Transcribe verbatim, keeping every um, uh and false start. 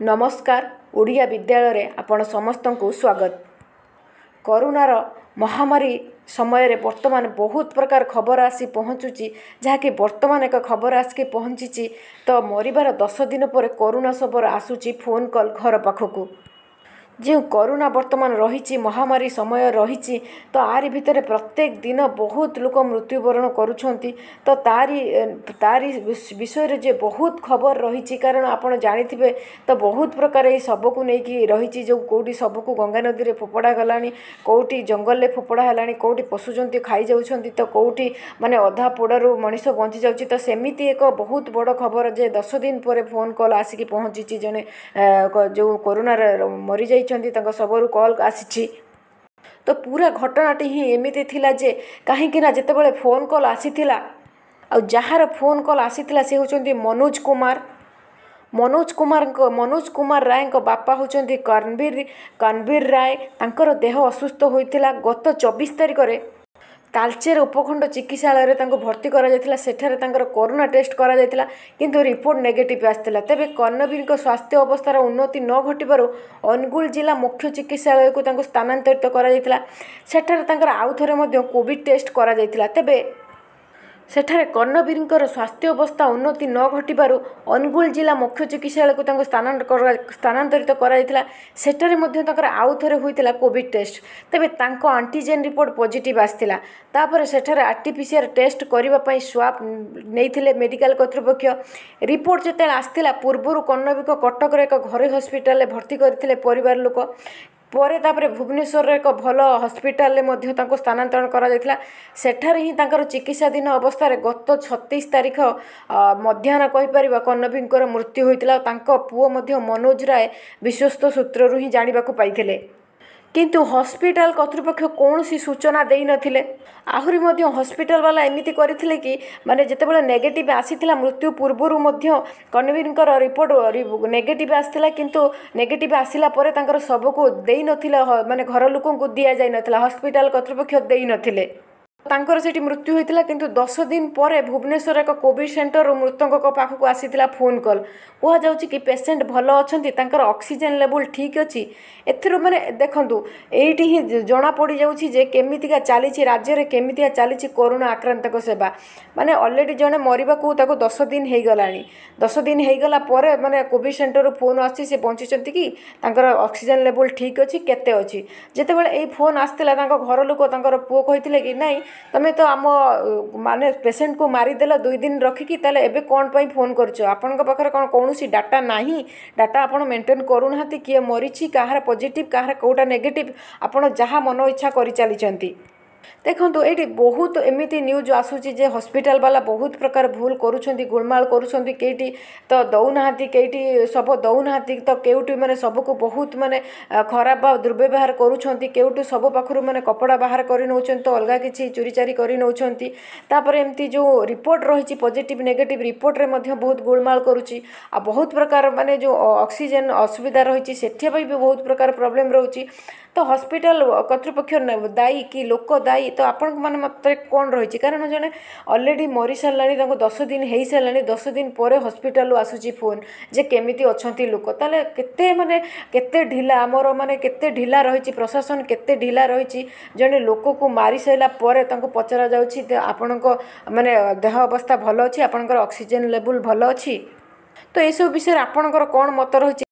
नमस्कार ओडिया विद्यालय रे आपण समस्त को स्वागत। कोरोनार महामारी समय रे वर्तमान बहुत प्रकार खबर आसी पहुँचुची जहाँकि वर्तमान एक खबर आसिक पहुँची तो मरिबार दस दिन पर कोरोना खबर आसूची फोन कॉल घर पाखक जो कोरोना वर्तमान रही महामारी समय रही तो आरी भितर प्रत्येक दिन बहुत लोक मृत्युवरण करुछंती तो तारी तारी विषय जे बहुत खबर रही कारण आपण जानिथिबे तो बहुत प्रकार ये सब को लेकिन रही जो कौटी सब को गंगा नदी में फोपड़ा गलानी कौटी जंगल में फोपड़ा है कौटी पशुजंतु खाई जाउछंती तो कौटी माने अधा पोड़ारू मनीष बंची जाउची तो सेमिति एक बहुत बड़ खबर जे दस दिन पर फोन कॉल आसिक पहुँची जने जो कोरोना मरी जाई सबरू कॉल आसी तो पूरा घटनाटी ही एमती थिला जे कहीं जितेबाला फोन कॉल आसीथिला आ जार फोन कॉल आसीथिला से होचंती मनोज कुमार मनोज कुमार मनोज कुमार राय बापा होचंती कर्णवीर कर्णवीर राय तांकर देह असुस्थ होइथिला गत चौबीस तारिख रे तालचेर उपखंड चिकित्सालय भर्ती करा सेठारे तांकर कोरोना टेस्ट करा जायतिला किंतु रिपोर्ट नेगेटिव आसला। तेबे कर्णवीर स्वास्थ्य अवस्थार उन्नति न घटिबारु अनुगुल जिला मुख्य चिकित्सालय को तांको स्थानांतरित करा जायतिला सेठारे तांकर आउ थरे मध्य कोविड टेस्ट करा जायतिला। तेबे सेठारे कर्णवीर स्वास्थ्य अवस्था उन्नति न घटिबारु अनुगुल जिला मुख्य चिकित्सालय को तांको स्थानांतरित करा जायतिला सेठारे मध्य तांकर आउ थरे होइतिला कोविड टेस्ट। तेबे तांको एंटीजेन रिपोर्ट पॉजिटिव आसतिला तापर सेठारे आरटीपीसीआर टेस्ट करबा पई स्वाब नेइथिले मेडिकल कर्तृपक्ष रिपोर्ट जेते आसतिला पूर्वरु कर्णवीर कटक रे एक घरे हॉस्पिटल भर्ती करथिले परिवार लोक पर तापर भुवनेश्वर एक भल हॉस्पिटल में स्थानांतरण करा जायतिला सेठारे ही तांकर चिकित्साधीन अवस्था गत छत्तीस तारीख मध्याह्न कहीपर कर्णवीर मृत्यु होइतिला। तांको पुओ मध्य मनोज राय विश्वस्त सूत्रु ही जानिबाकु पाइथिले किंतु हॉस्पिटल कर्तृपक्ष कौन सी सूचना दे नथिले। आहुरी मध्य हॉस्पिटल वाला एमिति करथिले कि माने जेतेबेले नेगेटिव आसीथिला मृत्यु पूर्वरु मध्य कर्णवीर रिपोर्ट नेगेटिव आसीथिला किंतु नेगेटिव आसिला परे तांकर सबको देई नथिला माने घर लोकन को दिया जाय नथिला हॉस्पिटल कर्तृपक्ष देई नथिले तांकर सेठी मृत्यु होइतिला किंतु दस दिन पर भुवनेश्वर एक कोविड सेंटर मृतक पाखक आसीथिला फोन कॉल कह जाउची कि पेशेंट भल अछंती तांकर ऑक्सीजन लेवल ठीक अछि। एथिरो माने देखंतु एठी ही जना पड़ी जाउची जे केमितिका चालीची राज्य रे केमितिका चालीची कोरोना आक्रांतक सेवा माने ऑलरेडी जने मरिबाकू ताको दस दिन हेई गलानी दस दिन हेई गला परे माने कोविड सेंटर फोन आसी से पहुंचीचंती कि तांकर ऑक्सीजन लेवल ठीक अछि केते अछि। जेतेबेले एई फोन आस्तिला तांको घर लोक तांकर पुओ कहिथिले कि नाही तमें तो आम माने पेशेंट को मारिदेल दुई दिन रखिकी ताले एबे कौन पाई फोन करछो आपन पाखरे कौन कौन सी डाटा नाही डाटा आपन मेंटेन करूना किए मरीची कहार पॉजिटिव कहार कोटा नेगेटिव आपन जहाँ मन इच्छा करि चलीचंती। देखो ये बहुत एमती न्यूज आसूची जे हॉस्पिटल वाला बहुत प्रकार भूल करुछंती गोलमाल करुछंती केटी तो दौना केटी सब दौना तो केउटी माने सबको बहुत माने खराब दुर्व्यवहार करुछंती केउटी सब पाखरु माने कपड़ा बाहर करि नउछंती तो अलगा किछि चोरी चारी करि नउछंती तापर एमती जो रिपोर्ट रही पॉजिटिव नेगेटिव रिपोर्ट रे मध्य बहुत गोलमाल करुछि आ बहुत प्रकार माने जो ऑक्सीजन असुविधा रही सेठी भी बहुत प्रकार प्रॉब्लम रहउछि तो हॉस्पिटल कर्तृपक्ष दायी कि लोक दायी तो आपण मान मत कौन रही कारण जने ऑलरेडी मरी सारा दस दिन हो सारा दस दिन पर हॉस्पिटल आसूची फोन जे केमिति अच्छी लोक ताले केते माने केते ढिला आमर माने केते ढिला रही प्रशासन केते ढिला रही जने लोक को मारी सारा पर पचरा जाउछि आपण माने देह अवस्था भल अच्छी आपणकर ऑक्सीजन लेवल भल अच्छी तो ये सब विषय आपणकर कौन मत रही।